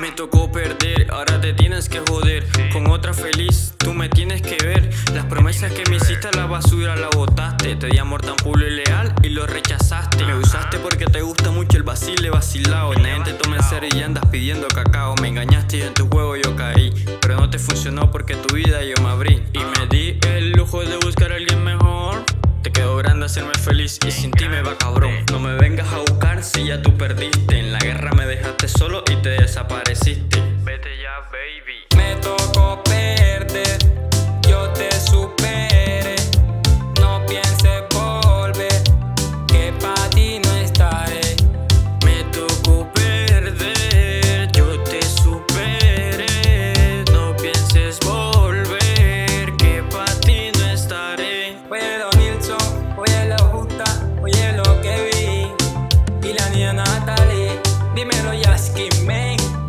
Me tocó perder, ahora te tienes que joder. Con otra feliz, tú me tienes que ver. Las promesas que me hiciste a la basura la botaste. Te di amor tan puro y leal y lo rechazaste. Me usaste porque te gusta mucho el vacile vacilado. Nadie te toma en serio y andas pidiendo cacao. Me engañaste y en tu juego yo caí, pero no te funcionó porque tu vida yo me abrí. Y me di el lujo de buscar a alguien mejor. Te quedó grande hacerme feliz y sin ti me va cabrón. No me vengas a buscar si ya tú perdiste. En la guerra me dejaste solo y te desapareciste. Vete ya, baby. Me tocó perder, yo te superé. No pienses volver, que pa' ti no estaré. Me tocó perder, yo te superé. No pienses volver, que pa' ti no estaré. Oye lo Nilsson, oye lo Justa, oye lo que vi. Y la niña Natalie, dímelo Yaskin, man.